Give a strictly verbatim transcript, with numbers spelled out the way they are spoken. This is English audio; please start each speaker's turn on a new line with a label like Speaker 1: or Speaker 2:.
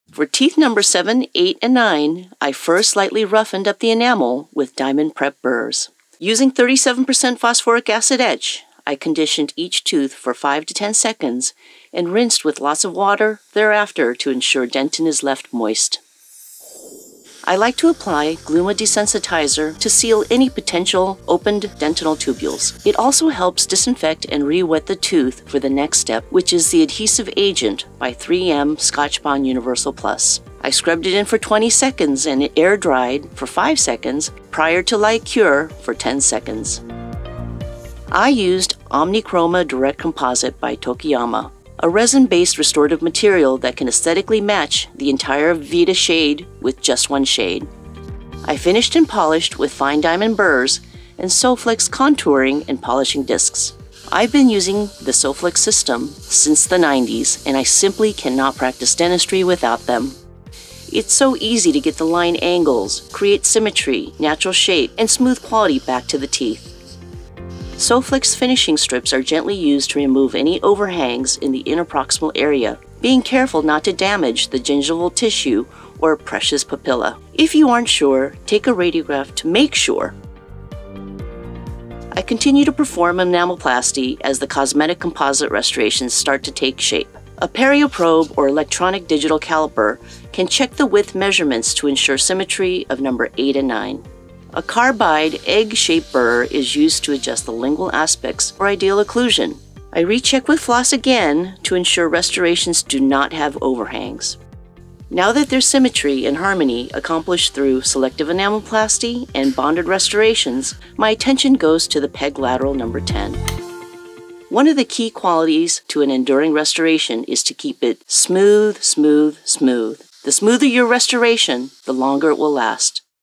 Speaker 1: For teeth number seven, eight, and nine, I first lightly roughened up the enamel with diamond prep burrs. Using thirty-seven percent phosphoric acid etch, I conditioned each tooth for five to ten seconds and rinsed with lots of water thereafter to ensure dentin is left moist. I like to apply Gluma desensitizer to seal any potential opened dentinal tubules. It also helps disinfect and re-wet the tooth for the next step, which is the adhesive agent by three M Scotch Bond Universal Plus. I scrubbed it in for twenty seconds and it air dried for five seconds prior to light cure for ten seconds. I used Omnichroma Direct Composite by Tokuyama, a resin-based restorative material that can aesthetically match the entire Vita shade with just one shade. I finished and polished with fine diamond burrs and Soflex contouring and polishing discs. I've been using the Soflex system since the nineties, and I simply cannot practice dentistry without them. It's so easy to get the line angles, create symmetry, natural shape, and smooth quality back to the teeth. Soflex finishing strips are gently used to remove any overhangs in the interproximal area, being careful not to damage the gingival tissue or precious papilla. If you aren't sure, take a radiograph to make sure. I continue to perform enameloplasty as the cosmetic composite restorations start to take shape. A perio probe or electronic digital caliper can check the width measurements to ensure symmetry of number eight and nine. A carbide egg-shaped burr is used to adjust the lingual aspects for ideal occlusion. I recheck with floss again to ensure restorations do not have overhangs. Now that there's symmetry and harmony accomplished through selective enameloplasty and bonded restorations, my attention goes to the peg lateral number ten. One of the key qualities to an enduring restoration is to keep it smooth, smooth, smooth. The smoother your restoration, the longer it will last.